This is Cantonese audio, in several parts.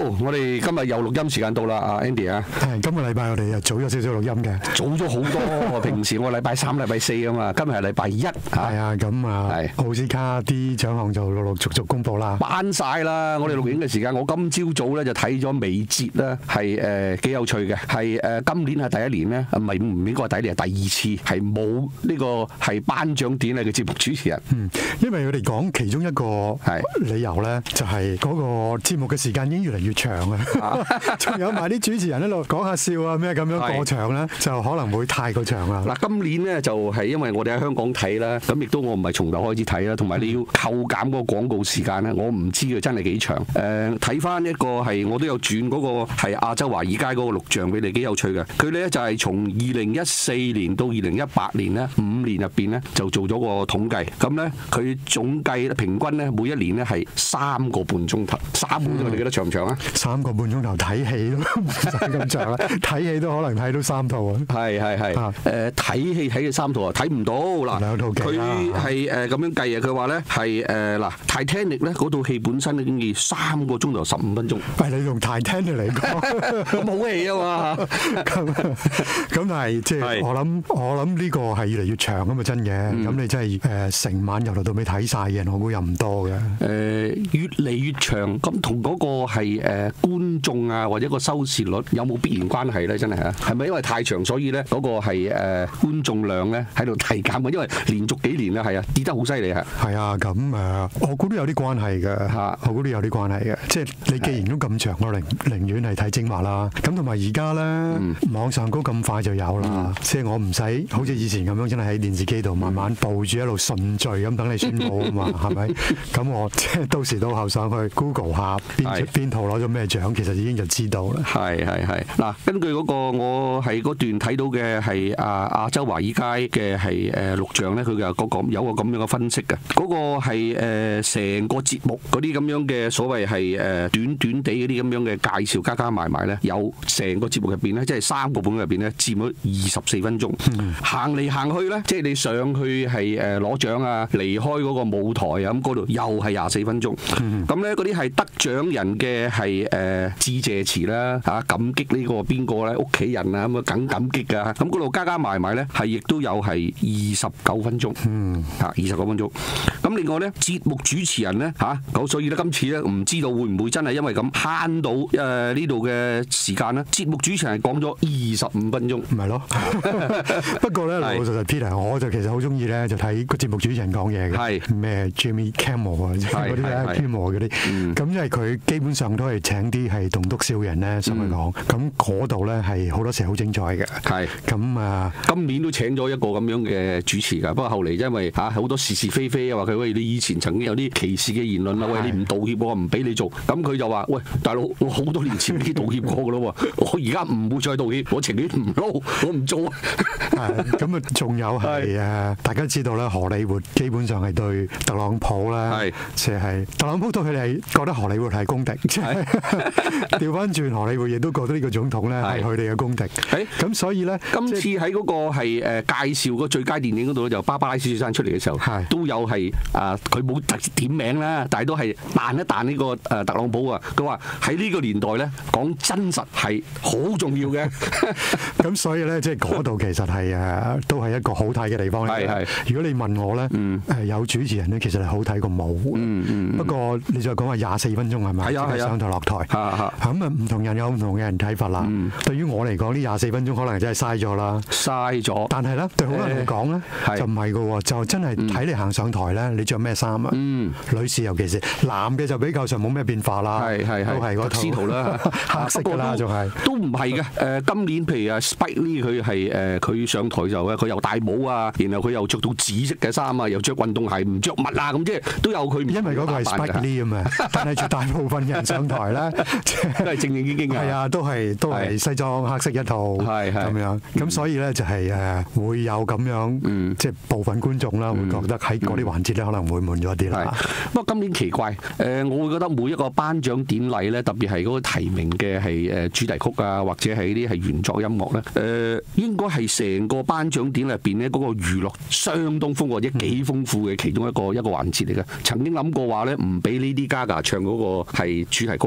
我哋今日又錄音時間到啦，阿 Andy 啊。 係今個禮拜我哋又早咗少少錄音嘅， 早咗好多。平時我禮拜三、禮拜四啊嘛，今日係禮拜一。 係啊，咁啊，奧斯卡啲獎項就陸陸續續公佈啦， 頒晒啦。我哋錄影嘅時間，我今朝早咧就睇咗美節啦，係幾有趣嘅，係今年係第一年咧，唔應該係第一年，係第二次係冇呢個係頒獎典禮嘅節目主持人。 因為佢哋講其中一個理由咧，就係嗰個節目嘅時間已經越嚟越長啊，仲有埋啲主持人喺度講下笑啊咩咁樣過場咧，就可能會太過長啦。 嗱，今年咧就係因為我哋喺香港睇啦，咁亦都我唔係從頭開始睇啦，同埋你要扣減嗰個廣告時間咧，我唔知佢真係幾長。睇翻一個係我都有轉嗰個係亞洲華爾街嗰個錄像俾你，幾有趣嘅。佢咧就係從2014年到2018年咧5年入邊咧就做咗個統計，咁咧佢總計平均咧每一年咧係3個半鐘頭，3個半鐘頭你覺得長唔長啊？3個半鐘頭睇戲都唔使咁長啦，睇戲都可能睇到3套啊！係睇戲睇嘅3套啊，睇唔到嗱。 兩套劇佢係咁樣計啊，佢話咧係嗱 Titanic 咧嗰套戲本身已經要3個鐘頭15分鐘。 喂，你用 Titanic 嚟講咁好戲啊嘛！ 咁但係即係我諗呢個係越嚟越長咁啊，真嘅。咁你真係成晚由頭到尾睇晒嘅人，我估又唔多嘅。 越嚟越長，咁同嗰個係觀眾啊或者個收視率有冇必然關係咧？真係啊，係咪因為太長所以咧嗰個係觀眾量咧喺度遞減啊？因為連續幾年啦係啊跌得好犀利啊！係啊， 咁我估都有啲關係嘅嚇，我估都有啲關係嘅。即係你既然都咁長，我寧願係睇精華啦。咁同埋而家咧網上高咁快就有啦，即係我唔使好似以前咁樣真係喺電視機度慢慢報住一路順序咁等你宣佈啊嘛，係咪？咁我即係到時到後上去 Google 下邊套攞咗咩獎，其實已經就知道啦。係嗱，根據嗰個我係嗰段睇到嘅係亞洲華爾街嘅係錄像咧，佢有個咁樣嘅分析嘅。嗰個係成個節目嗰啲咁樣嘅所謂係短短地嗰啲咁樣嘅介紹加埋咧，有成個節目入邊咧，即係3個半入邊咧佔咗24分鐘。行嚟行去咧，即係你上去係攞獎啊，離開嗰個舞台啊，咁嗰度又係24分鐘。咁咧嗰啲係得獎人嘅係致謝詞啦，嚇感激呢個邊個咧，屋企人啊咁啊梗感激㗎。咁嗰度加埋咧係亦都有係29分鐘。29分鐘。咁另外咧節目主持人咧咁所以咧今次咧唔知道會唔會真係因為咁慳到呢度嘅時間咧？節目主持人係講咗25分鐘， 唔係咯？不過咧老實 Peter，我就其實好中意咧就睇個節目主持人講嘢嘅，咩 Jimmy Kimmel 啊，嗰啲咧 Kimmel 嗰啲，咁因為佢基本上都係請啲係棟篤笑人咧上去講，咁嗰度咧係好多時好精彩嘅。咁今年都請咗一個咁樣嘅主持㗎，不過後嚟因為好多是非啊，話佢喂你以前曾經有啲歧視嘅言論啊，喂你唔道歉我唔俾你做，咁佢就話喂大佬，我好多年前已經道歉過㗎咯喎，我而家唔會再道歉，我情願唔撈，我唔做啊。 咁啊，仲有係大家知道咧，荷里活基本上係對特朗普咧，即係特朗普對佢哋係覺得荷里活係公敵，即係調翻轉荷里活亦都覺得呢個總統咧係佢哋嘅公敵。咁所以咧， 今次喺嗰個係介紹個最佳電影嗰度，就芭芭拉史翠珊出嚟嘅時候，都有係佢冇特點名啦，但係都係彈一彈呢個特朗普啊。佢話喺呢個年代咧講真實係好重要嘅。 咁所以咧，即係嗰度其實係都係一個好睇嘅地方嚟。如果你問我咧，有主持人咧，其實係好睇過冇。不過你再講話24分鐘係咪？係上台落台。咁唔同人有唔同嘅人睇法啦。對於我嚟講，呢24分鐘可能真係嘥咗啦。嘥咗。但係咧，對好多人嚟講咧，就唔係㗎喎，就真係睇你行上台咧，你着咩衫啊？女士尤其是，男嘅就比較上冇咩變化啦。都係嗰套。司徒啦，黑色㗎啦，仲係。都唔係嘅。今年譬如Spike Lee 佢係佢上台就佢又戴帽啊，然後佢又着到紫色嘅衫啊，又着運動鞋唔着襪啊，咁即係都有佢。因為嗰個係 Spike Lee 啊嘛，但係絕大部分人上台咧，都係正正經經嘅。係啊，都係西裝黑色一套，咁樣。咁所以咧就係會有咁樣，即係部分觀眾啦會覺得喺嗰啲環節咧可能會悶咗啲啦。不過今年奇怪，我會覺得每一個頒獎典禮咧，特別係嗰個提名嘅係主題曲啊，或者係呢啲係原作音樂咧，應該係成個頒獎典禮入邊咧嗰個娛樂相當豐富或者幾豐富嘅其中一個環節嚟嘅。曾經諗過話咧，唔俾Lady Gaga唱嗰個係主題曲，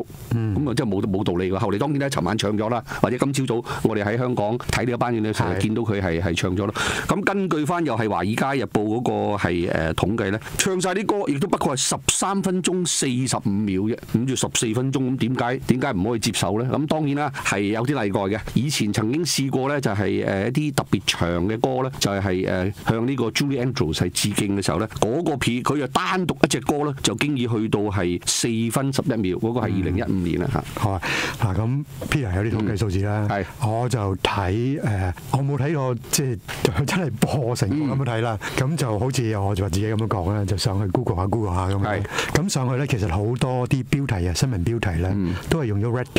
目，咁啊即係冇道理㗎。後嚟當然咧，尋晚唱咗啦，或者今朝早我哋喺香港睇呢個頒獎嘅時候見到佢係唱咗咯。咁根據翻又係《華爾街日報》嗰個係統計咧，唱晒啲歌亦都不過係13分鐘45秒啫，咁就14分鐘，咁點解唔可以接受咧？咁當然啦，係有啲例外嘅。以前曾經試過咧，就係一啲特別長嘅歌咧，就係向呢個 Julie Andrews 係致敬嘅時候咧，嗰個片佢就單獨一隻歌咧，就經已去到係4分11秒，嗰個係2015年啦嚇。 好啊，嗱咁 Peter 有啲統計數字啦，我就睇我冇睇過即係真係播成咁樣睇啦。咁就好似我就話自己咁樣講啦，就上去 Google 下咁樣。咁上去咧，其實好多啲標題啊，新聞標題咧，都係用咗 red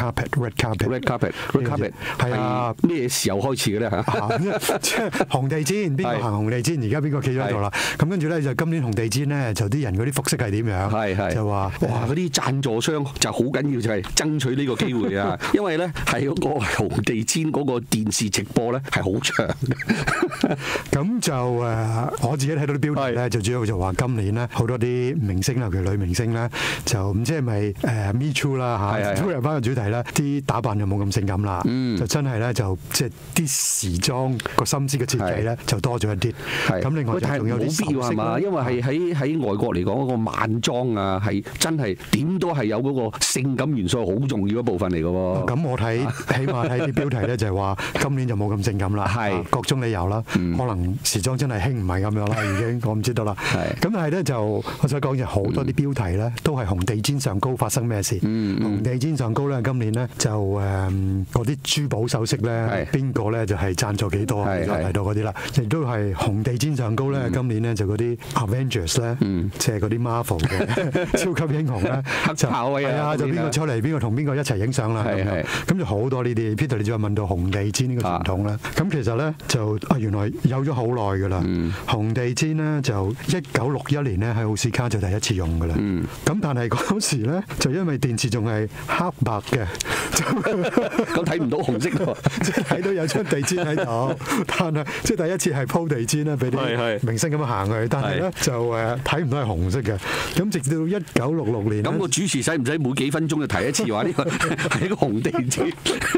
carpet 係啊， 咩時候開始嘅咧嚇？ 即係紅地毯，邊個行紅地毯？而家邊個企咗喺度啦？咁跟住咧就今年紅地毯咧，就啲人嗰啲服飾係點樣？就話哇嗰啲贊助商就好緊要，就係爭取呢個機會啊！因為咧係嗰個紅地毯嗰個電視直播咧係好長嘅。 咁就我自己睇到啲標題咧，就主要就話今年咧好多啲明星，尤其女明星咧，就唔知係咪Me Too 啦嚇，都有翻個主題咧，啲打扮就冇咁性感啦，就真係咧就即係啲時裝個心思嘅設計咧就多咗一啲。咁另外仲有啲冇必要係嘛？因為喺外國嚟講嗰個晚裝啊，係真係點都係有嗰個性感元素好重要一部分嚟嘅喎。咁我睇起碼睇啲標題咧就係話今年就冇咁性感啦，各種理由啦，可能時裝真係興唔係咁樣啦，已經我唔知道啦。咁但係咧就我想講就好多啲標題咧都係紅地毯上高發生咩事。紅地毯上高咧今年咧就嗰啲珠寶首飾咧邊個咧就係贊助幾多嚟到嗰啲啦，亦都係紅地毯上高咧今年咧就嗰啲 Avengers 咧，即係嗰啲 Marvel 嘅超級英雄咧，就係啊，就邊個出嚟，邊個同邊個一齊影相啦。咁就好多呢啲。Peter 你再問到紅地毯呢個傳統咧，咁其實咧就原來有咗好耐㗎啦。紅地毯咧就1961年咧喺奧斯卡就第一次用㗎啦。咁但係嗰時咧就因為電視仲係黑白嘅， 咁睇唔到紅色喎， 即係睇到有張地毯喺度，但係即係第一次係鋪地毯啦，俾啲明星咁樣行去，但係咧就睇唔到係紅色嘅。咁直到1966年， 咁個主持使唔使每幾分鐘就提一次話呢個係一個紅地毯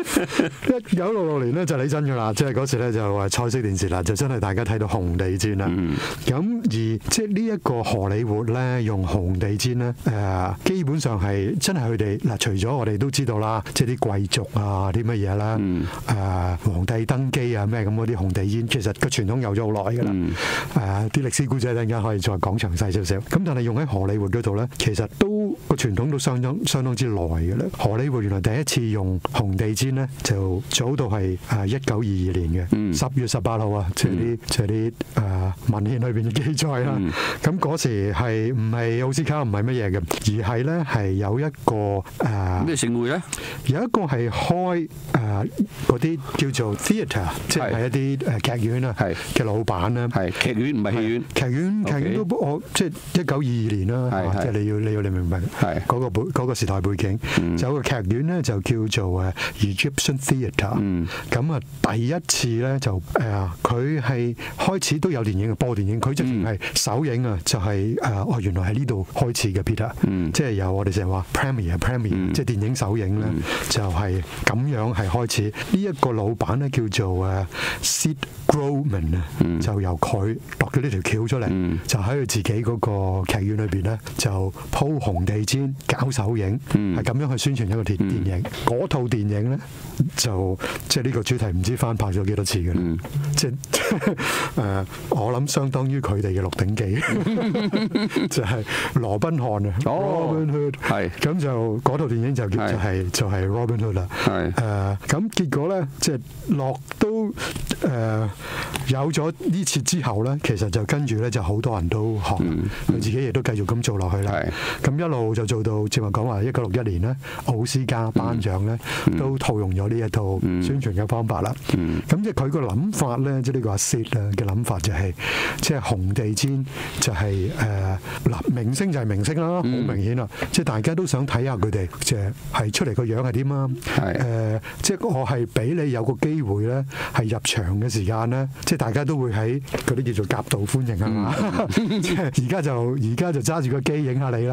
？1966年咧就嚟真㗎啦，即係嗰時咧就話彩色電視啦，就真係大家睇到紅地毯啦。咁而即係呢一個荷里活咧用紅地毯咧基本上係真係佢哋嗱，除咗我哋都知道啦，即係啲貴族啊啲乜嘢啦，皇帝登基啊咩咁嗰啲紅地毯，其實個傳統有咗好耐㗎啦。啲歷史故仔陣間可以再講詳細少少。咁但係用喺荷里活嗰度咧，其實都個傳統都相當之耐嘅啦。荷里活原來第一次用紅地毯咧，就早到係1922年嘅10月18號啊，即係啲文獻裏邊嘅記載啦。咁嗰時係唔係奧斯卡唔係乜嘢嘅，而係咧係有一個咩盛會咧？ 有一個係開嗰啲叫做 theatre， 即係一啲劇院啊嘅老闆啦。 係劇院唔係戲院。劇院都我即係1922年啦，即係你要明白嗰個時代背景。就有個劇院咧就叫做Egyptian Theatre。咁啊第一次咧就佢係開始都有電影播電影，佢直情係首映啊，就係原來喺呢度開始嘅 Peter，即係由我哋成日話 premiere，即係電影首映咧，就係咁樣係開始。呢一個老闆咧叫做Sid Grauman 啊，就由佢度咗呢條橋出嚟，就喺佢自己嗰個劇院裏邊咧就鋪紅地毯搞首映，係咁樣去宣傳一個電影。嗰套電影咧就即係呢個主題唔知翻拍咗幾多次嘅啦，即係我諗相當於佢哋嘅《鹿鼎記》，就係羅賓漢啊，Robin Hood，係咁就嗰套電影就叫就係 Robin Hood 啦，咁結果咧即係落都有咗呢次之後咧，其實就跟住咧就好多人都學，佢自己亦都繼續咁做落去啦。咁一路就做到正話講話1961年咧，奧斯卡頒獎咧都套用咗呢一套宣傳嘅方法啦。咁即係佢個諗法咧，即係呢個阿 Sid 嘅諗法就係，即係紅地毯就係嗱明星就係明星啦，好明顯啦，即係大家都想睇下佢哋即係出嚟個樣係點啊。即係我係俾你有個機會咧，係入場嘅時間咧，即係大家都會喺嗰啲叫做夾道歡迎係嘛？即係而家就揸住個機影下你啦，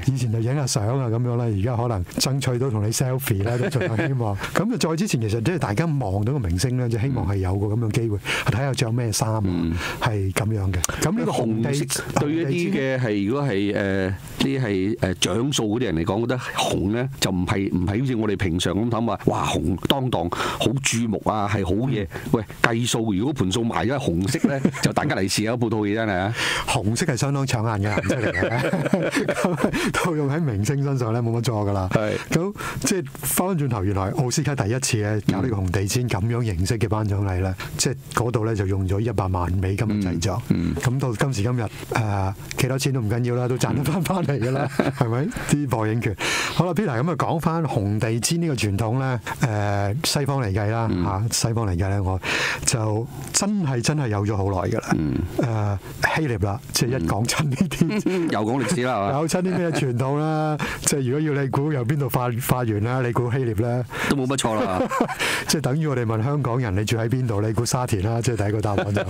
以前就影下相啊咁樣啦，而家可能爭取到同你 selfie 咧，都盡量希望。咁就再之前，其實即係大家望到個明星咧，就希望係有個咁樣機會，睇下着咩衫啊，係咁樣嘅。咁呢個紅地對於一啲嘅係如果係啲係長數嗰啲人嚟講，覺得紅咧就唔係好似我哋平常咁諗話，哇紅當當好注目啊，係好嘢。喂，計數如果盤數埋咗係紅色咧，就大家嚟試下嗰套嘢真係啊！ 紅色係相當搶眼嘅顏色嚟嘅，套用喺明星身上咧冇乜錯㗎啦。咁即係翻返轉頭，原來奧斯卡第一次咧搞呢個紅地毯咁樣形式嘅頒獎禮咧，即係嗰度咧就用咗100萬美金嘅製作。咁到今時今日幾多錢都唔緊要啦，都賺得翻嚟㗎啦，係咪？啲播映權。好啦 ，Peter 咁啊講翻紅地毯呢個傳統咧，西方嚟計啦嚇，西方嚟計咧，我就真係有咗好耐㗎啦。希臘啦，即係一講親呢啲， 又講歷史啦， 有親啲咩傳統啦？即係如果要你估由邊度發源啦，你估希臘咧， 都冇乜錯啦。 即係等於我哋問香港人你住喺邊度，你估沙田啦，即係第一個答案就。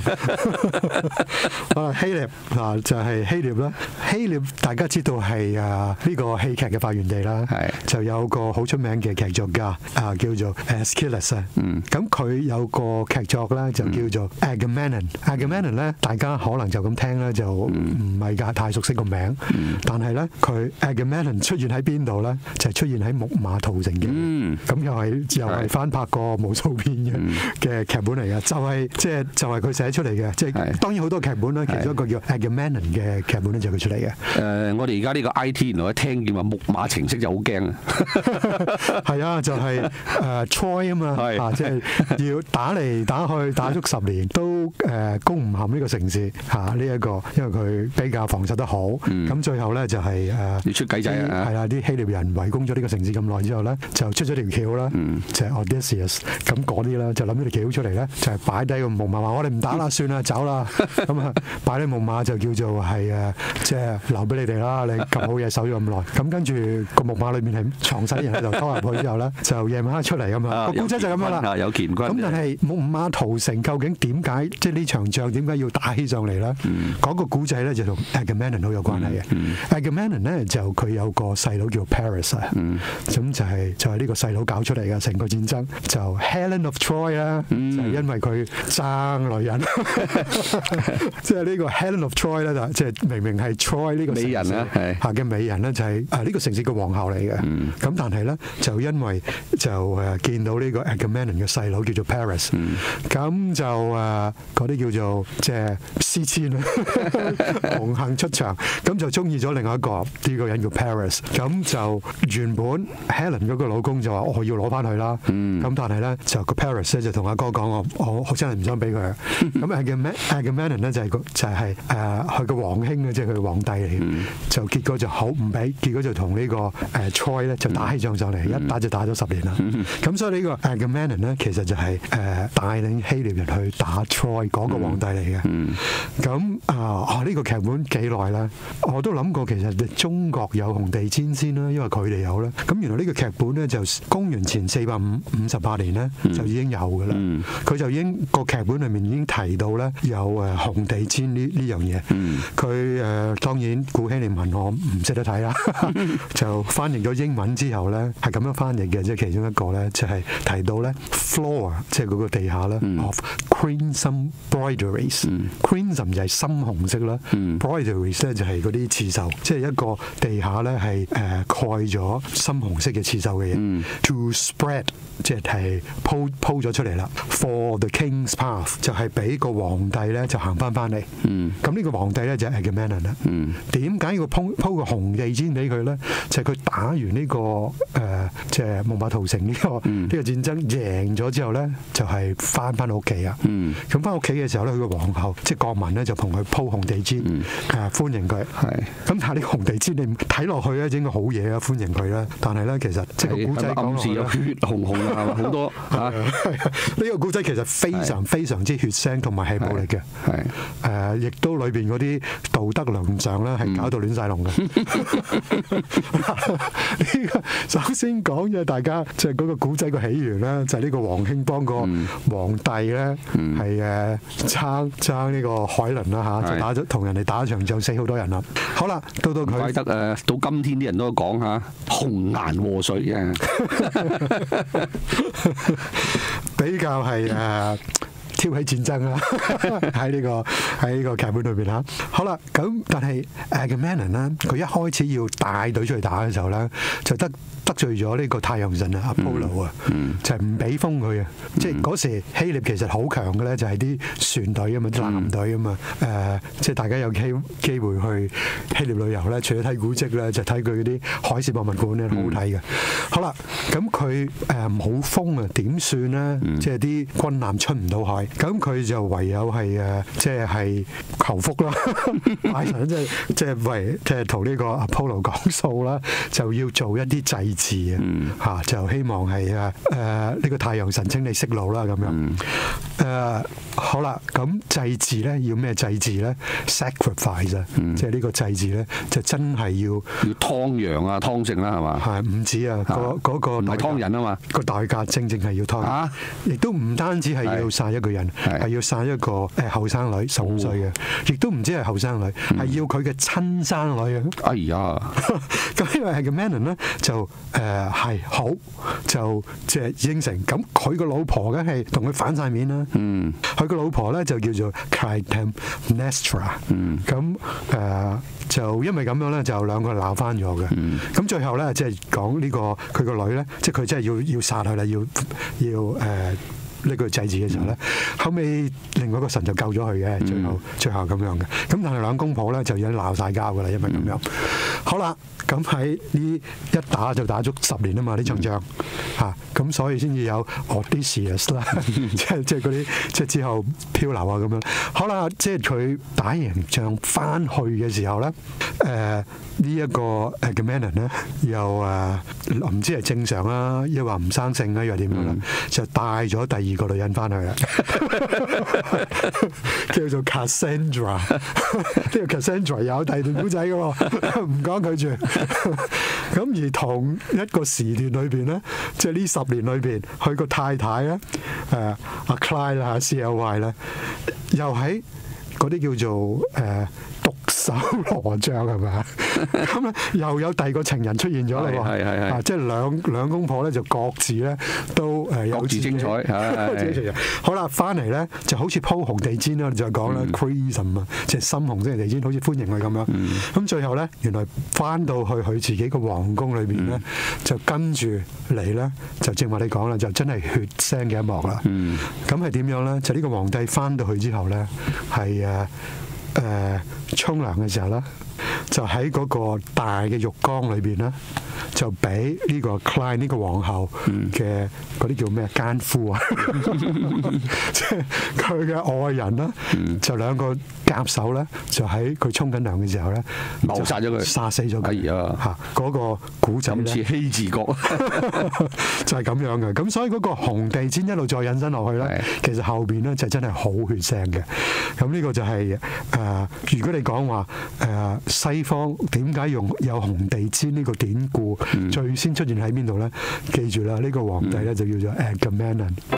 希臘嗱就係希臘啦，希臘大家知道係呢個戲劇嘅發源地啦，就有個好出名嘅劇作家叫做 Aeschylus 啊。咁佢有個劇作咧就叫做 Agamemnon。Agamemnon 咧，大家可能就咁聽咧就唔係太熟悉個名，但係咧佢 Agamemnon 出現喺邊度咧？就係出現喺木馬屠城嘅。咁又係翻拍過無數遍嘅劇本嚟嘅，就係佢寫出嚟嘅。即係當然好多劇本啦，其中一個叫 Agamemnon 嘅劇本咧就係佢出嚟嘅。 我哋而家呢個 IT 原來一聽見話木馬程式就好驚啊！ 係啊，就係Troy 啊嘛，即係要打嚟打去打足10年都攻唔陷呢個城市呢一個，因為佢比較防守得好。咁最後咧就係要出計仔啊！ 係啦，啲希臘人圍攻咗呢個城市咁耐之後咧，就出咗條橋啦，就係 Odysseus 咁嗰啲啦，就諗咗條橋出嚟咧，就係擺低個木馬話：我哋唔打啦，算啦，走啦。咁啊，擺低木馬就叫做係即係留俾你哋啦。你咁好嘢守咗咁耐，咁跟住個木馬裏面係藏晒人喺度，拖入去之後咧，就夜晚黑出嚟咁啊。個故仔就咁樣啦。 有乾坤。 咁但係木馬屠城究竟點解即係呢場仗點解要打起上嚟咧？講個古仔咧就同 Agamemnon 好有關係嘅。Agamemnon 咧就佢有個細佬叫 Paris 啊，咁就係呢個細佬搞出嚟嘅成個戰爭，就 Helen of Troy 啦，就係因為佢爭女人，即係呢個 Helen of Troy 咧就即係明明係 Troy 呢個美人啦，嘅美人咧就係呢個城市嘅皇后嚟嘅。咁但係咧就因為就見到呢個 Agamemnon 嘅細佬叫做 Paris，咁就嗰啲叫做即係詩籤啦，紅杏出牆，咁就中意咗另外一個呢個人叫 Paris，咁就原本 Helen 嗰個老公就話我要攞翻去啦，咁但係咧就個 Paris 咧就同阿哥講我真係唔想俾佢，咁 Agamemnon 咧就係佢個皇兄啊，即係佢皇帝嚟嘅，就結果就好唔俾，結果就同呢個Troy 咧就打起仗上嚟，一打就打咗10年啦。咁所以呢個 Agamemnon 咧其實就係帶領希臘人去打 Troy 嗰個皇帝嚟嘅。咁呢個劇本幾耐咧？我都諗過其實中國有紅地毯先啦，因為佢哋有啦。咁原來呢個劇本咧就公元前458年咧就已經有㗎啦。佢就已經個劇本裏面已經提到咧有紅地毯呢樣嘢。佢當然古希臘文我唔識得睇啦，就翻譯咗英文之後咧係咁樣翻譯嘅，即係其中一個咧就係提到咧 floor 即係嗰個地下咧 of crimson broideries。crimson 就係深紅色啦，broideries 咧就係嗰啲刺繡，即係一個地下咧係蓋咗深紅色嘅刺繡嘅嘢。To spread 即係鋪咗出嚟啦。For the king's path 就係俾個皇帝咧就行翻嚟。咁呢個皇帝咧就係 Agamemnon 啦。點解要鋪個紅地毯俾佢咧？就係佢打完呢個即係木馬屠城呢個戰爭贏咗之後咧，就係翻屋企啊。咁翻屋企嘅時候咧，佢個皇后即係國民咧就同佢鋪紅地毯歡迎佢。咁但係呢個紅地毯你睇落去咧應該好嘢啊，歡迎佢啦。但係咧其實即係個古仔暗示有血紅紅啊，好多呢個古仔其實非常之血腥同埋係暴力嘅。亦都裏邊嗰啲道德良常咧係搞到亂晒龍嘅。呢個首先講嘅大家即係嗰個古仔個起源咧，就係呢個皇兄幫個皇帝咧係爭呢個海倫啦嚇，就同人哋打一場仗，死好多人啦。好啦，到佢怪得到今天啲人都講嚇紅顏禍水啊， 比較係挑起戰爭啦，喺呢個劇本裏邊嚇。好啦，咁但係Agamemnon咧，佢一開始要帶隊出去打嘅時候咧，就得罪咗呢個太陽神啊 Apollo 啊，就係唔俾封佢啊。即係嗰時希臘其實好強嘅咧，就係啲船隊啊嘛，艦隊啊嘛。即係大家有機會去希臘旅遊咧，除咗睇古蹟咧，就睇佢嗰啲海事博物館咧，好好睇嘅。好啦，咁佢冇封啊，點算咧？即係啲軍艦出唔到海，咁佢就唯有係即係求福啦，拜神即係同呢個 Apollo 講數啦，就要做一啲祭祀啊，就希望係呢個太陽神清理息怒啦咁樣。好啦，咁祭祀咧要咩祭祀咧 ？Sacrifice 啊，即係呢個祭祀咧就真係要劏羊啊，劏剩啦係嘛？ 係唔止啊，嗰個唔係劏人啊嘛， 個代價正係要劏，亦都唔單止係要殺一個人，係要殺一個後生女15歲嘅，亦都唔止係後生女，係要佢嘅親生女啊！ 哎呀， 咁因為係個 Agamemnon 咧就係好就即係應承，咁佢個老婆梗係同佢反晒面啦。佢個老婆咧就叫做 Clytemnestra，咁就因為咁樣咧，就兩個鬧翻咗嘅。咁最後咧，即係講呢個佢個女咧，即係佢真係要殺佢啦，要呢個祭祀嘅時候咧，後尾另外一個神就救咗佢嘅，最後咁樣嘅。咁但係兩公婆咧就已經鬧晒交噶啦，因為咁樣。好啦，咁喺呢一打就打足10年啊嘛，呢場仗嚇，咁所以先至有 Odysseus 啦，即係嗰啲即係之後漂流啊咁樣。好啦，即係佢打贏仗翻去嘅時候咧，呢一個Agamemnon咧又唔知係正常啦，抑或唔生性啦，又點樣啦，就帶咗第2個女人翻去啦，叫做 Cassandra。呢個 Cassandra 有第2段古仔嘅喎，唔講佢住。咁而同一個時段裏邊咧，即係呢10年裏邊，佢個太太咧，阿 Cly 啦，CLY 咧，又喺嗰啲叫做毒手羅將係咪？咁咧又有第2個情人出現咗啦喎，係即係兩公婆咧就各自咧都有各自精彩， 好啦，翻嚟咧就好似鋪紅地毯啦，就講啦 Chrism 啊，即係深紅色嘅地毯，好似歡迎佢咁樣。咁最後咧，原來翻到去佢自己個皇宮裏邊咧，就跟住嚟咧，就正話你講啦，就真係血腥嘅一幕啦。咁係點樣咧？就呢個皇帝翻到去之後咧，係沖涼嘅時候咧，就喺嗰個大嘅浴缸裏邊咧，就俾呢個 Cly 呢個皇后嘅嗰啲叫咩奸夫啊，即係佢嘅愛人啦，就兩個夾手咧，就喺佢沖緊涼嘅時候咧， 謀殺咗佢， 殺死咗佢。哎呀，嚇嗰個古仔咧， 似希治閣就係咁樣嘅。咁所以嗰個紅地毯一路再引申落去咧，其實後邊咧就真係好血腥嘅。咁呢個就係如果你講話西方點解有紅地毯呢個典故，最先出現喺邊度咧？記住啦，呢個皇帝咧就叫做Agamemnon。